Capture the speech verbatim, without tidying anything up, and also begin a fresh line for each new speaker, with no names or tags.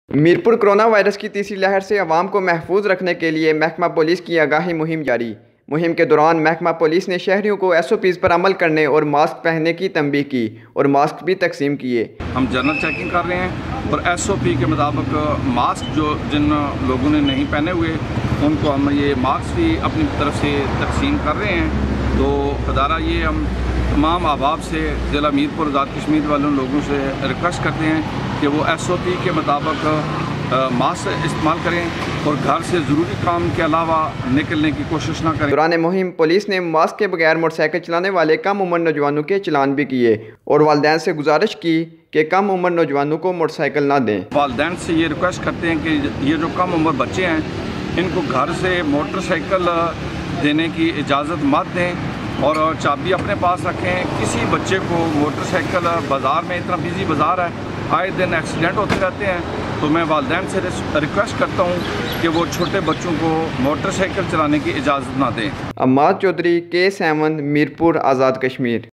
Mirpur corona virus کی تیسری لہر سے عوام کو محفوظ رکھنے کے لیے محکمہ پولیس کی آگاہی مہم جاری۔ مہم کے دوران محکمہ پولیس نے شہریوں کو ایس او پیز پر عمل کرنے اور ماسک پہننے کی تنبیہ کی اور ماسک بھی تقسیم کیے۔
ہم جنرل چیکنگ کر رہے ہیں اور ایس او پی کے مطابق ماسک جو جن لوگوں نے نہیں پہنے ہوئے ان کو ہم یہ ماسک بھی اپنی طرف سے تقسیم کر رہے ہیں۔ تو ادارہ یہ ہم تمام احباب سے ضلع میرپور آزاد کشمیر والوں لوگوں سے ریکویسٹ کرتے ہیں کہ وہ ایس او پی کے مطابق ماسک استعمال کریں اور گھر سے ضروری کام کے علاوہ نکلنے کی کوشش نہ کریں۔
دوران مہم پولیس نے ماسک کے بغیر موٹر سائیکل چلانے والے کم عمر نوجوانوں کے چلان بھی کیے اور والدین سے گزارش کی کہ کم عمر نوجوانوں کو موٹر سائیکل نہ دیں۔
والدین سے یہ ریکویسٹ کرتے ہیں کہ یہ جو کم عمر بچے ہیں ان کو گھر سے موٹر سائیکل دینے کی اجازت مت دیں اور چابی اپنے پاس رکھیں۔ کسی بچے کو موٹر سائیکل بازار میں اتنا بزی بازار ہے، آئے دن ایکسیڈنٹ ہوتے رہتے ہیں، تو میں والدین سے ریکویسٹ کرتا ہوں کہ وہ چھوٹے بچوں کو موٹر سائیکل چلانے کی اجازت نہ دیں۔
عماد چودھری، کے سیون، میرپور آزاد کشمیر۔